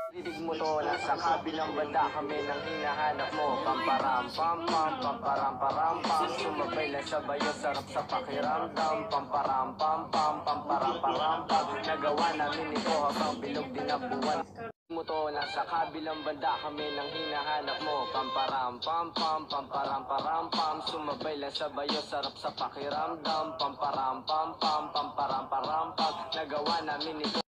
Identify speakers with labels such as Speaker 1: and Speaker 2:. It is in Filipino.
Speaker 1: Didig mo to, nasa kabilang banda kami nang hinahanap mo. Pamparam pam pam, pamparam param pam. Sumabay lang sa bayo, sarap sa pakiramdam. Pamparam pam pam, pamparam param pam. Nagawa namin ito habang bilog din ang buwan mo to, nasa kabilang banda kami nang hinahanap mo. Pamparam pam pam, pamparam param pam. Sumabay lang sa bayo, sarap sa pakiramdam. Pamparam pam pam, pamparam param pam. Nagawa namin ito.